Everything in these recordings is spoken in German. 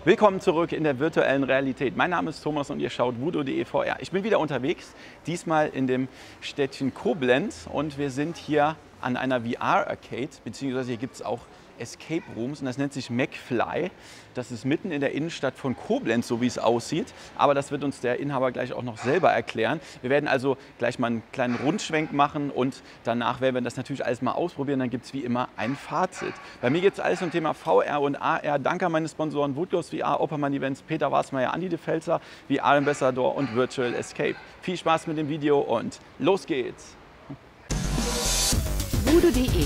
Willkommen zurück in der virtuellen Realität. Mein Name ist Thomas und ihr schaut voodoo.de VR. Ich bin wieder unterwegs, diesmal in dem Städtchen Koblenz und wir sind hier an einer VR-Arcade, beziehungsweise hier gibt es auch Escape Rooms und das nennt sich McFly. Das ist mitten in der Innenstadt von Koblenz, so wie es aussieht, aber das wird uns der Inhaber gleich auch noch selber erklären. Wir werden also gleich mal einen kleinen Rundschwenk machen und danach werden wir das natürlich alles mal ausprobieren, dann gibt es wie immer ein Fazit. Bei mir geht es alles um Thema VR und AR. Danke an meine Sponsoren Woodghost VR, Oppermann Events, Peter Wasmeier, Andi de Velzer, VR Ambassador und Virtual Escape. Viel Spaß mit dem Video und los geht's! voodoo.de.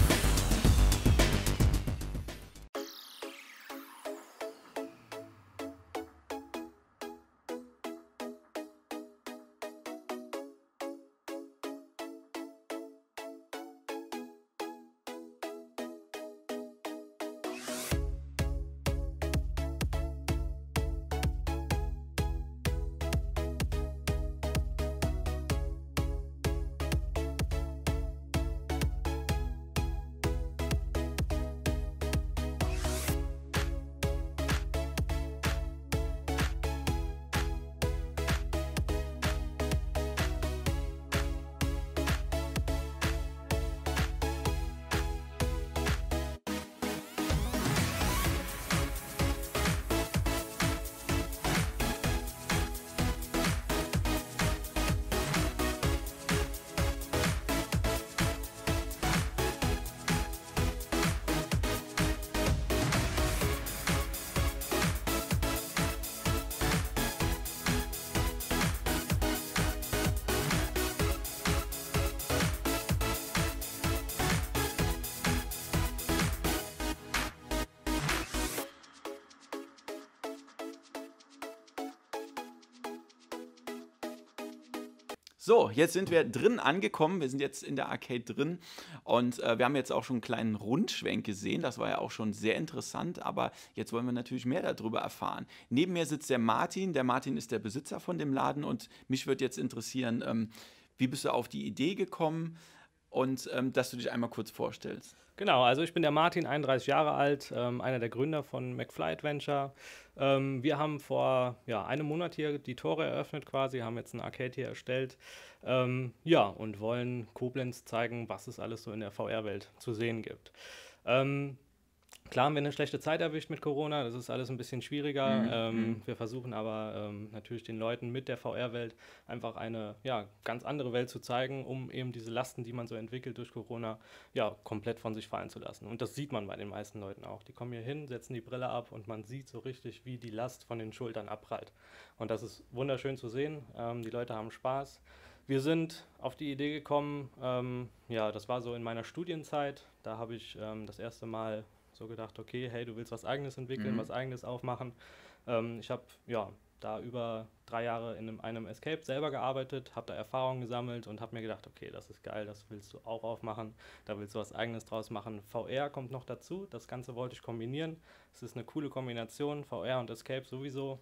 So, jetzt sind wir drin angekommen. Wir sind jetzt in der Arcade drin und wir haben jetzt auch schon einen kleinen Rundschwenk gesehen. Das war ja auch schon sehr interessant, aber jetzt wollen wir natürlich mehr darüber erfahren. Neben mir sitzt der Martin. Der Martin ist der Besitzer von dem Laden und mich würde jetzt interessieren, wie bist du auf die Idee gekommen und dass du dich einmal kurz vorstellst. Genau, also ich bin der Martin, 31 Jahre alt, einer der Gründer von McFly Adventure. Wir haben vor einem Monat hier die Tore eröffnet quasi, haben jetzt ein Arcade hier erstellt und wollen Koblenz zeigen, was es alles so in der VR-Welt zu sehen gibt. Klar haben wir eine schlechte Zeit erwischt mit Corona, das ist alles ein bisschen schwieriger. Wir versuchen aber natürlich den Leuten mit der VR-Welt einfach eine ganz andere Welt zu zeigen, um eben diese Lasten, die man so entwickelt durch Corona, komplett von sich fallen zu lassen. Und das sieht man bei den meisten Leuten auch. Die kommen hier hin, setzen die Brille ab und man sieht so richtig, wie die Last von den Schultern abprallt. Und das ist wunderschön zu sehen. Die Leute haben Spaß. Wir sind auf die Idee gekommen, das war so in meiner Studienzeit, da habe ich das erste Mal so gedacht, okay, hey, du willst was Eigenes entwickeln, was Eigenes aufmachen. Ich habe da über 3 Jahre in einem Escape selber gearbeitet, habe da Erfahrungen gesammelt und habe mir gedacht, okay, das ist geil, das willst du auch aufmachen, da willst du was Eigenes draus machen. VR kommt noch dazu, das Ganze wollte ich kombinieren. Es ist eine coole Kombination, VR und Escape sowieso.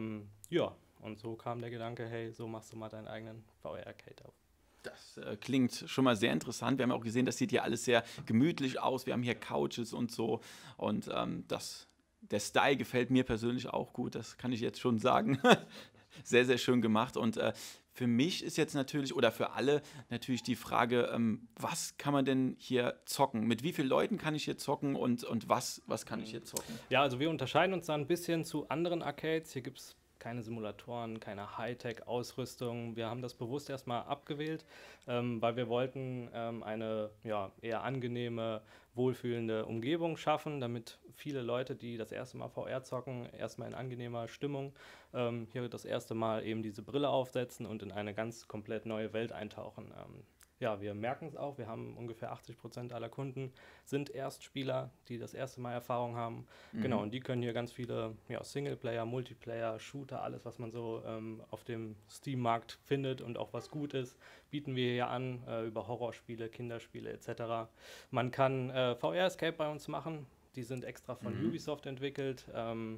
Und so kam der Gedanke, hey, so machst du mal deinen eigenen VR-Arcade auf. Das klingt schon mal sehr interessant. Wir haben auch gesehen, das sieht hier alles sehr gemütlich aus. Wir haben hier Couches und so. Und der Style gefällt mir persönlich auch gut. Das kann ich jetzt schon sagen. Sehr, sehr schön gemacht. Und für mich ist jetzt natürlich, oder für alle natürlich die Frage, was kann man denn hier zocken? Mit wie vielen Leuten kann ich hier zocken und was kann ich hier zocken? Ja, also wir unterscheiden uns da ein bisschen zu anderen Arcades. Hier gibt es keine Simulatoren, keine Hightech-Ausrüstung. Wir haben das bewusst erstmal abgewählt, weil wir wollten eine eher angenehme, wohlfühlende Umgebung schaffen, damit viele Leute, die das erste Mal VR zocken, erstmal in angenehmer Stimmung hier das erste Mal eben diese Brille aufsetzen und in eine ganz komplett neue Welt eintauchen. Wir merken es auch, wir haben ungefähr 80% aller Kunden sind Erstspieler, die das erste Mal Erfahrung haben. Genau, und die können hier ganz viele Singleplayer, Multiplayer, Shooter, alles, was man so auf dem Steam-Markt findet und auch was gut ist, bieten wir hier an, über Horrorspiele, Kinderspiele etc. Man kann VR-Escape bei uns machen, die sind extra von Ubisoft entwickelt.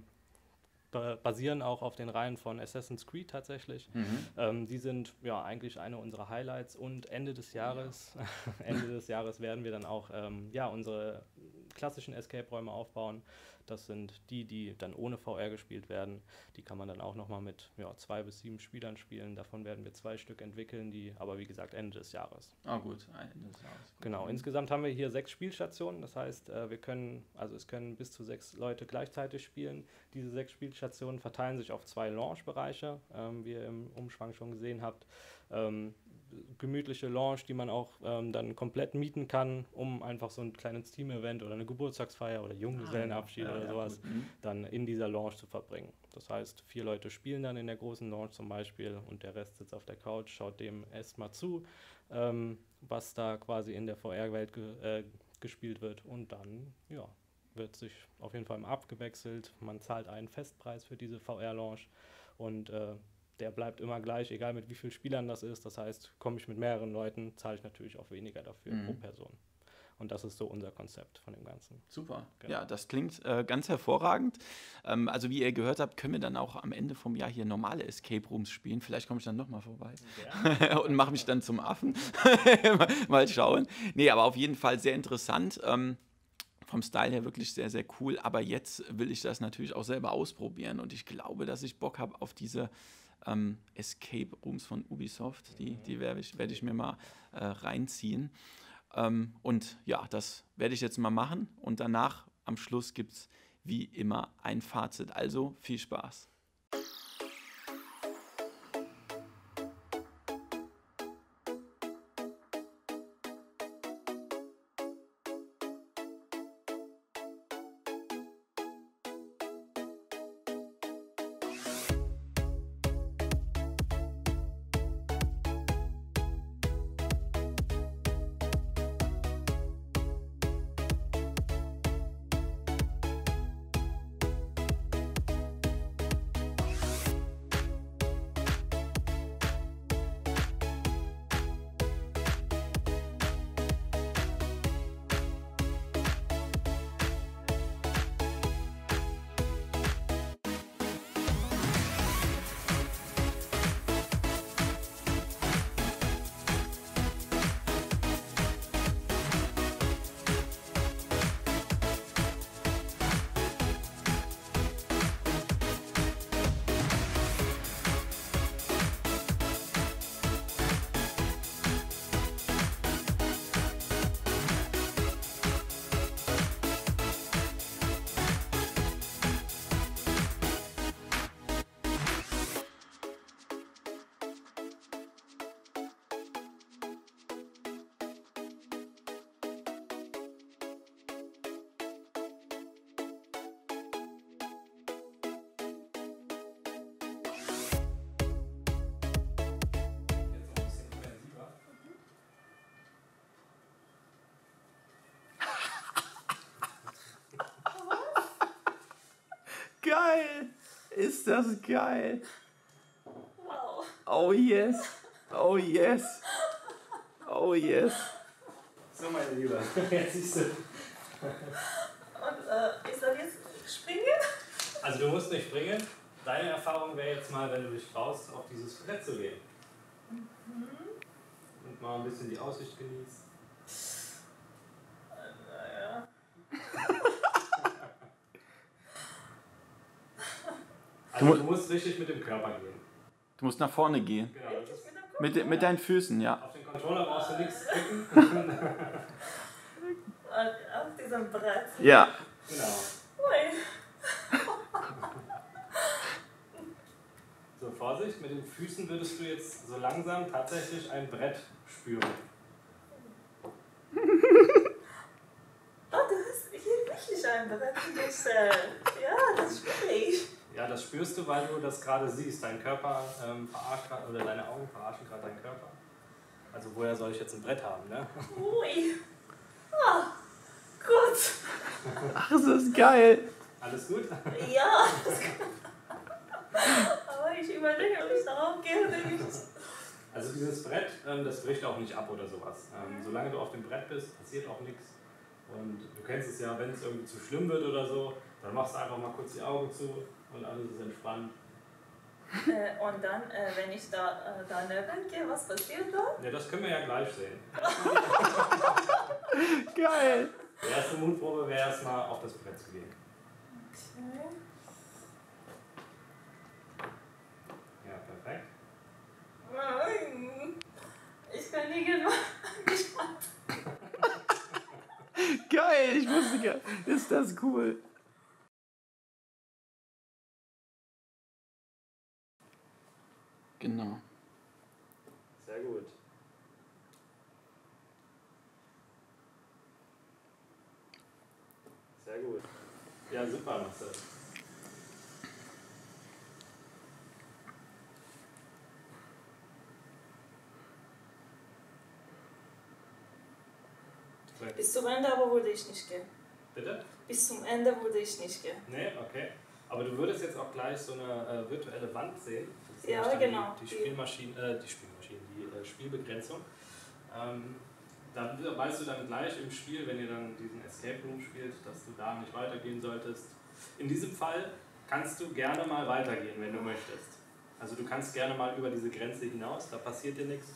Basieren auch auf den Reihen von Assassin's Creed tatsächlich. Die sind eigentlich eine unserer Highlights und Ende des Jahres, Ende des Jahres werden wir dann auch unsere klassischen Escape-Räume aufbauen. Das sind die, die dann ohne VR gespielt werden. Die kann man dann auch nochmal mit 2 bis 7 Spielern spielen. Davon werden wir 2 Stück entwickeln, die aber wie gesagt Ende des Jahres. Ah gut, Ende des Jahres. Genau, insgesamt haben wir hier 6 Spielstationen. Das heißt, es können bis zu 6 Leute gleichzeitig spielen. Diese 6 Spielstationen verteilen sich auf 2 Launch-Bereiche, wie ihr im Umschwang schon gesehen habt. Gemütliche Lounge, die man auch dann komplett mieten kann, um einfach so ein kleines Team-Event oder eine Geburtstagsfeier oder Junggesellenabschied oder sowas dann in dieser Lounge zu verbringen. Das heißt, 4 Leute spielen dann in der großen Lounge zum Beispiel und der Rest sitzt auf der Couch, schaut dem erstmal zu, was da quasi in der VR-Welt gespielt wird und dann wird sich auf jeden Fall abgewechselt. Man zahlt einen Festpreis für diese VR-Lounge und der bleibt immer gleich, egal mit wie vielen Spielern das ist. Das heißt, komme ich mit mehreren Leuten, zahle ich natürlich auch weniger dafür pro Person. Und das ist so unser Konzept von dem Ganzen. Super. Genau. Ja, das klingt ganz hervorragend. Also wie ihr gehört habt, können wir dann auch am Ende vom Jahr hier normale Escape Rooms spielen. Vielleicht komme ich dann nochmal vorbei und mache mich dann zum Affen. Mal schauen. Nee, aber auf jeden Fall sehr interessant. Vom Style her wirklich sehr, sehr cool. Aber jetzt will ich das natürlich auch selber ausprobieren. Und ich glaube, dass ich Bock habe auf diese Escape Rooms von Ubisoft. Die werde ich mir mal reinziehen. Und ja, das werde ich jetzt mal machen. Und danach, am Schluss, gibt es wie immer ein Fazit. Also viel Spaß. Geil! Ist das geil! Wow. Oh yes! Oh yes! Oh yes! So, meine Liebe, jetzt siehst du. Und ich soll jetzt springen? Also du musst nicht springen. Deine Erfahrung wäre jetzt mal, wenn du dich traust, auf dieses Brett zu gehen. Und mal ein bisschen die Aussicht genießt. Naja. Also du musst richtig mit dem Körper gehen. Du musst nach vorne gehen. Genau, das ist Mit deinen Füßen, ja. auf den Controller brauchst du nichts drücken. Auf diesem Brett. Ja. Genau. Ui. So, Vorsicht, mit den Füßen würdest du jetzt so langsam tatsächlich ein Brett spüren. Oh, du hast hier richtig ein Brett gestellt. Ja, das spüre ich. Ja, das spürst du, weil du das gerade siehst. Dein Körper verarscht grad, oder deine Augen verarschen gerade deinen Körper. Also woher soll ich jetzt ein Brett haben, ne? Ui. Ah, gut. Ach, ist das geil! Alles gut? Ja. Aber ich überlege, ob ich darauf gehe oder nicht. Also dieses Brett, das bricht auch nicht ab oder sowas. Solange du auf dem Brett bist, passiert auch nichts. Und du kennst es ja, wenn es irgendwie zu schlimm wird oder so, dann machst du einfach mal kurz die Augen zu und alles ist entspannt. Und dann, wenn ich daneben gehe, was passiert da? Ja, das können wir ja gleich sehen. Geil! Die erste Mutprobe wäre erstmal auf das Brett zu gehen. Okay. Ja, perfekt. Nein. Ich bin nie genug gespannt. Geil, ich wusste gar nicht. Ist das cool. Genau. Sehr gut. Sehr gut. Ja, super, Marcel. Bis zum Ende aber würde ich nicht gehen. Bitte? Bis zum Ende würde ich nicht gehen. Nee, okay. Aber du würdest jetzt auch gleich so eine virtuelle Wand sehen. Das ist Ja, nämlich dann genau. Die Spielbegrenzung. Da weißt du dann gleich im Spiel, wenn ihr dann diesen Escape Room spielt, dass du da nicht weitergehen solltest. In diesem Fall kannst du gerne mal weitergehen, wenn du möchtest. Also du kannst gerne mal über diese Grenze hinaus, da passiert dir nichts.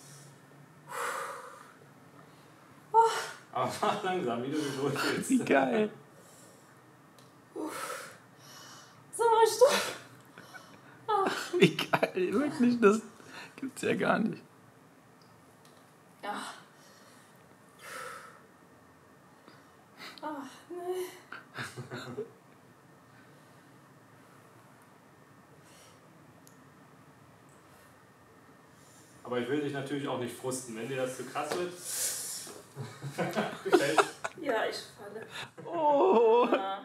Aber mach langsam, wie du dich wohlfühlst. Wie geil. So mach ich doch. Wie geil. Wirklich, das gibt's ja gar nicht. Ja. Ach, nee. Aber ich will dich natürlich auch nicht frusten, wenn dir das zu krass wird. Gefällt. Ja, ich falle. Oh. Ja.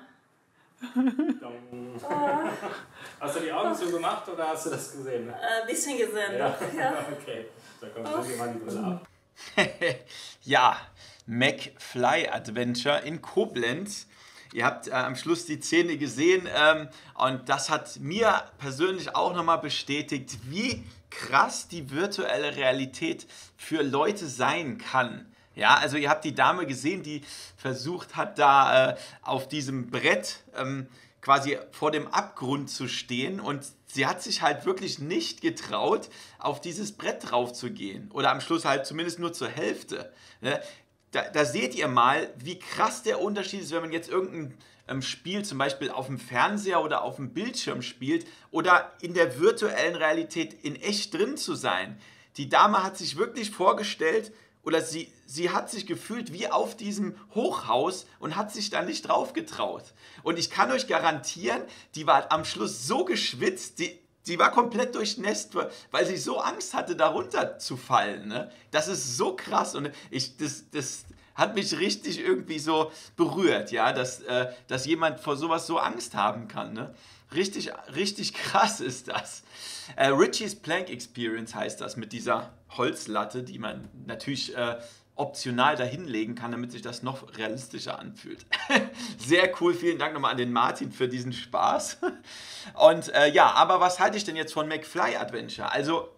Hast du die Augen zugemacht oder hast du das gesehen? Ein bisschen gesehen. Ja. Doch, ja. Okay, dann kommt mal die Brille ab. Ja, McFly Adventure in Koblenz. Ihr habt am Schluss die Szene gesehen und das hat mir persönlich auch nochmal bestätigt, wie krass die virtuelle Realität für Leute sein kann. Ja, also ihr habt die Dame gesehen, die versucht hat, da auf diesem Brett quasi vor dem Abgrund zu stehen und sie hat sich halt wirklich nicht getraut, auf dieses Brett drauf zu gehen oder am Schluss halt zumindest nur zur Hälfte. Ne? Da seht ihr mal, wie krass der Unterschied ist, wenn man jetzt irgendein Spiel zum Beispiel auf dem Fernseher oder auf dem Bildschirm spielt oder in der virtuellen Realität in echt drin zu sein. Die Dame hat sich wirklich vorgestellt oder sie hat sich gefühlt wie auf diesem Hochhaus und hat sich da nicht drauf getraut. Und ich kann euch garantieren, die war am Schluss so geschwitzt, die war komplett durchnässt, weil sie so Angst hatte, darunter zu fallen. Ne? Das ist so krass und das hat mich richtig irgendwie so berührt, ja? Dass jemand vor sowas so Angst haben kann. Ne? Richtig, richtig krass ist das. Richie's Plank Experience heißt das mit dieser Holzlatte, die man natürlich optional dahinlegen kann, damit sich das noch realistischer anfühlt. Sehr cool, vielen Dank nochmal an den Martin für diesen Spaß. Und ja, aber was halte ich denn jetzt von McFly Adventure? Also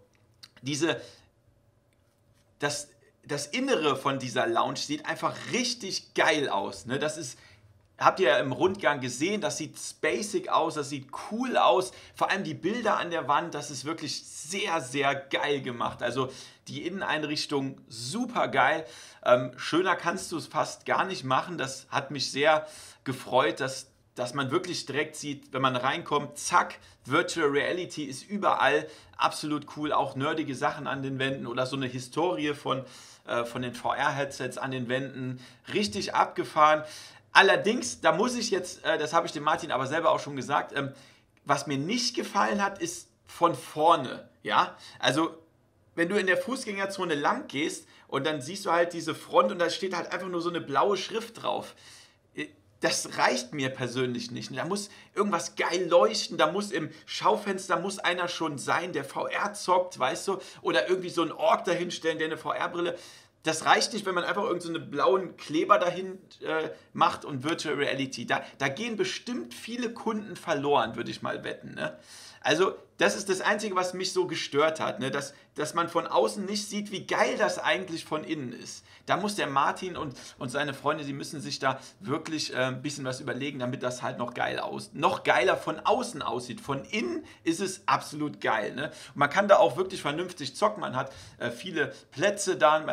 das Innere von dieser Lounge sieht einfach richtig geil aus. Ne? Habt ihr ja im Rundgang gesehen, das sieht spacig aus, das sieht cool aus. Vor allem die Bilder an der Wand, das ist wirklich sehr, sehr geil gemacht. Also die Inneneinrichtung super geil. Schöner kannst du es fast gar nicht machen. Das hat mich sehr gefreut, dass man wirklich direkt sieht, wenn man reinkommt, zack, Virtual Reality ist überall. Absolut cool, auch nerdige Sachen an den Wänden oder so eine Historie von den VR-Headsets an den Wänden. Richtig abgefahren. Allerdings, da muss ich jetzt, das habe ich dem Martin aber selber auch schon gesagt, was mir nicht gefallen hat, ist von vorne. Ja? Also, wenn du in der Fußgängerzone lang gehst und dann siehst du halt diese Front und da steht halt einfach nur so eine blaue Schrift drauf. Das reicht mir persönlich nicht. Da muss irgendwas geil leuchten, da muss im Schaufenster muss einer schon sein, der VR zockt, weißt du, oder irgendwie so einen Ork dahinstellen, der eine VR-Brille. Das reicht nicht, wenn man einfach irgendeinen so blauen Kleber dahin macht und Virtual Reality. Da gehen bestimmt viele Kunden verloren, würde ich mal wetten. Ne? Also das ist das Einzige, was mich so gestört hat, ne? Dass man von außen nicht sieht, wie geil das eigentlich von innen ist. Da muss der Martin und seine Freunde, die müssen sich da wirklich ein bisschen was überlegen, damit das halt noch geiler von außen aussieht. Von innen ist es absolut geil. Ne? Und man kann da auch wirklich vernünftig zocken, man hat viele Plätze da.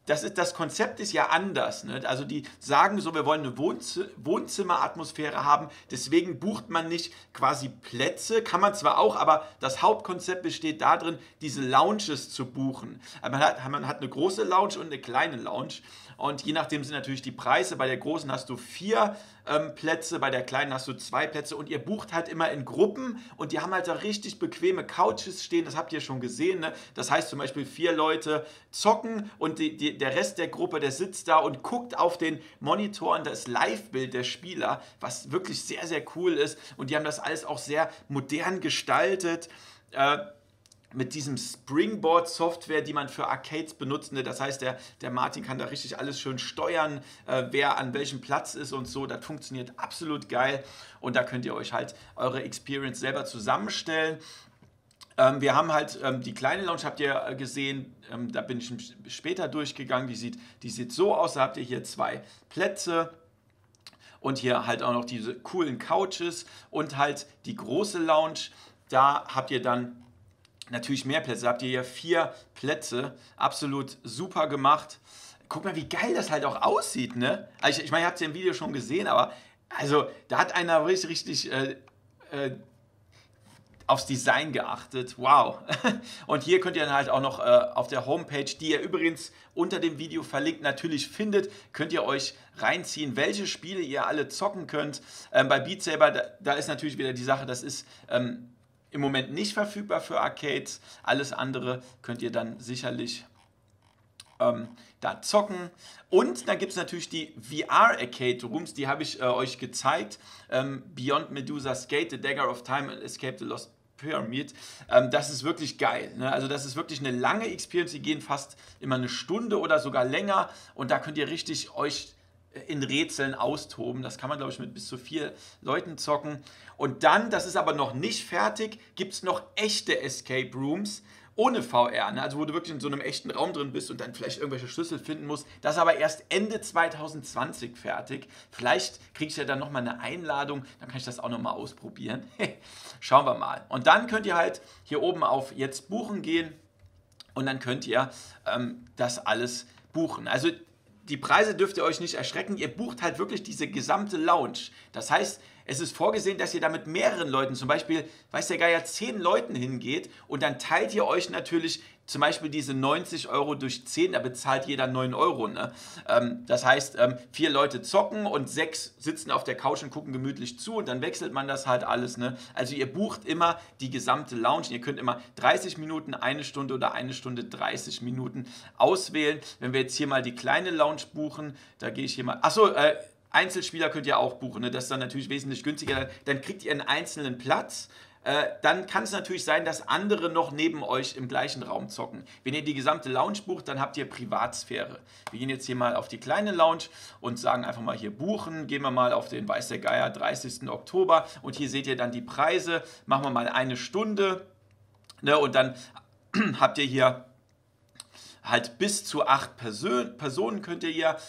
das Konzept ist ja anders. Ne? Also die sagen so, wir wollen eine Wohnzimmeratmosphäre haben, deswegen bucht man nicht quasi Plätze, kann man zwar auch, aber das Hauptkonzept besteht darin, diese Lounges zu buchen. Man hat eine große Lounge und eine kleine Lounge und je nachdem sind natürlich die Preise. Bei der großen hast du 4 Plätze, bei der kleinen hast du 2 Plätze und ihr bucht halt immer in Gruppen und die haben halt da richtig bequeme Couches stehen, das habt ihr schon gesehen. Ne? Das heißt zum Beispiel 4 Leute zocken und der Rest der Gruppe, der sitzt da und guckt auf den Monitoren das Live-Bild der Spieler, was wirklich sehr, sehr cool ist und die haben das alles auch sehr modern gestaltet. Mit diesem Springboard-Software, die man für Arcades benutzt. Ne? Das heißt, der Martin kann da richtig alles schön steuern, wer an welchem Platz ist und so. Das funktioniert absolut geil und da könnt ihr euch halt eure Experience selber zusammenstellen. Wir haben halt die kleine Lounge, habt ihr gesehen, da bin ich später durchgegangen, die sieht so aus, da habt ihr hier 2 Plätze. Und hier halt auch noch diese coolen Couches und halt die große Lounge, da habt ihr dann natürlich mehr Plätze, da habt ihr hier 4 Plätze, absolut super gemacht. Guck mal, wie geil das halt auch aussieht, ne? Also ich meine, ihr habt es ja im Video schon gesehen, aber also da hat einer richtig aufs Design geachtet. Wow. Und hier könnt ihr dann halt auch noch auf der Homepage, die ihr übrigens unter dem Video verlinkt natürlich findet, könnt ihr euch reinziehen, welche Spiele ihr alle zocken könnt. Bei Beat Saber, da ist natürlich wieder die Sache, das ist im Moment nicht verfügbar für Arcades. Alles andere könnt ihr dann sicherlich da zocken. Und dann gibt es natürlich die VR-Arcade Rooms, die habe ich euch gezeigt. Beyond Medusa's Gate, The Dagger of Time and Escape the Lost Pyramid. Das ist wirklich geil. Ne? Also das ist wirklich eine lange Experience. Die gehen fast immer eine Stunde oder sogar länger. Und da könnt ihr richtig euch in Rätseln austoben. Das kann man, glaube ich, mit bis zu 4 Leuten zocken. Und dann, das ist aber noch nicht fertig, gibt es noch echte Escape Rooms ohne VR. Ne? Also wo du wirklich in so einem echten Raum drin bist und dann vielleicht irgendwelche Schlüssel finden musst. Das ist aber erst Ende 2020 fertig. Vielleicht kriege ich ja dann nochmal eine Einladung, dann kann ich das auch nochmal ausprobieren. Schauen wir mal. Und dann könnt ihr halt hier oben auf Jetzt buchen gehen und dann könnt ihr das alles buchen. Also die Preise dürft ihr euch nicht erschrecken. Ihr bucht halt wirklich diese gesamte Lounge. Das heißt, es ist vorgesehen, dass ihr da mit mehreren Leuten, zum Beispiel, weiß der Geier, 10 Leuten hingeht und dann teilt ihr euch natürlich zum Beispiel diese 90 € durch 10, da bezahlt jeder 9 €. Ne? Das heißt, 4 Leute zocken und 6 sitzen auf der Couch und gucken gemütlich zu und dann wechselt man das halt alles. Ne? Also ihr bucht immer die gesamte Lounge. Ihr könnt immer 30 Minuten, 1 Stunde oder 1 Stunde 30 Minuten auswählen. Wenn wir jetzt hier mal die kleine Lounge buchen, da gehe ich hier mal... Achso, Einzelspieler könnt ihr auch buchen, ne? Das ist dann natürlich wesentlich günstiger. Dann kriegt ihr einen einzelnen Platz. Dann kann es natürlich sein, dass andere noch neben euch im gleichen Raum zocken. Wenn ihr die gesamte Lounge bucht, dann habt ihr Privatsphäre. Wir gehen jetzt hier mal auf die kleine Lounge und sagen einfach mal hier buchen. Gehen wir mal auf den Weiß der Geier 30. Oktober und hier seht ihr dann die Preise. Machen wir mal 1 Stunde, ne? Und dann habt ihr hier halt bis zu 8 Personen könnt ihr hier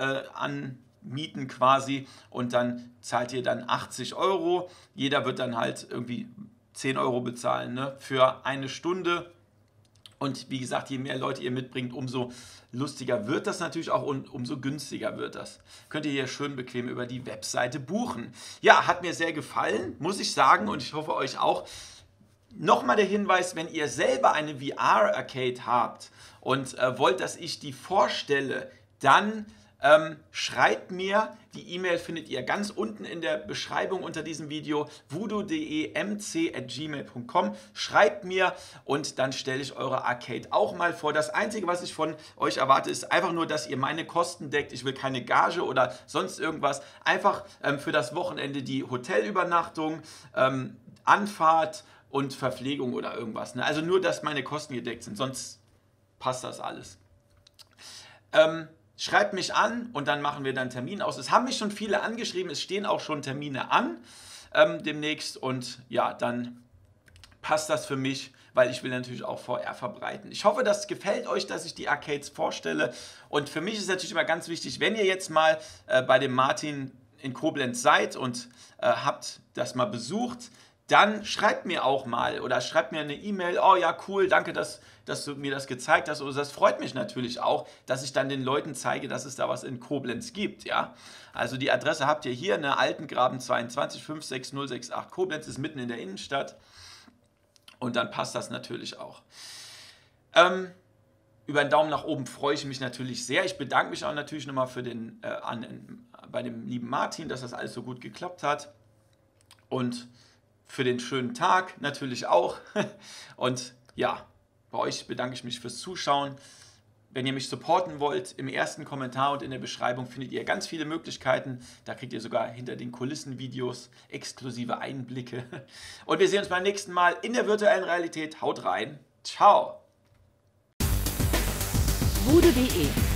anmieten quasi und dann zahlt ihr dann 80 €. Jeder wird dann halt irgendwie 10 € bezahlen, ne, für 1 Stunde. Und wie gesagt, je mehr Leute ihr mitbringt, umso lustiger wird das natürlich auch und umso günstiger wird das. Könnt ihr hier schön bequem über die Webseite buchen. Ja, hat mir sehr gefallen, muss ich sagen, und ich hoffe euch auch. Nochmal der Hinweis, wenn ihr selber eine VR-Arcade habt und wollt, dass ich die vorstelle, dann schreibt mir, die E-Mail findet ihr ganz unten in der Beschreibung unter diesem Video, voodoo.demc@gmail.com. Schreibt mir und dann stelle ich eure Arcade auch mal vor. Das Einzige, was ich von euch erwarte, ist einfach nur, dass ihr meine Kosten deckt. Ich will keine Gage oder sonst irgendwas. Einfach für das Wochenende die Hotelübernachtung, Anfahrt und Verpflegung oder irgendwas. Ne? Also nur, dass meine Kosten gedeckt sind, sonst passt das alles. Schreibt mich an und dann machen wir dann einen Termin aus. Es haben mich schon viele angeschrieben, es stehen auch schon Termine an demnächst und ja, dann passt das für mich, weil ich will natürlich auch VR verbreiten. Ich hoffe, das gefällt euch, dass ich die Arcades vorstelle und für mich ist natürlich immer ganz wichtig, wenn ihr jetzt mal bei dem Martin in Koblenz seid und habt das mal besucht, dann schreibt mir auch mal oder schreibt mir eine E-Mail, oh ja, cool, danke, dass du mir das gezeigt hast. Oder das freut mich natürlich auch, dass ich dann den Leuten zeige, dass es da was in Koblenz gibt. Ja? Also die Adresse habt ihr hier, ne, Altengraben 22 56068 Koblenz, ist mitten in der Innenstadt. Und dann passt das natürlich auch. Über einen Daumen nach oben freue ich mich natürlich sehr. Ich bedanke mich auch natürlich nochmal bei dem lieben Martin, dass das alles so gut geklappt hat. Und für den schönen Tag natürlich auch. Und ja, bei euch bedanke ich mich fürs Zuschauen. Wenn ihr mich supporten wollt, im ersten Kommentar und in der Beschreibung findet ihr ganz viele Möglichkeiten. Da kriegt ihr sogar hinter den Kulissen Videos exklusive Einblicke. Und wir sehen uns beim nächsten Mal in der virtuellen Realität. Haut rein. Ciao. Voodoo.de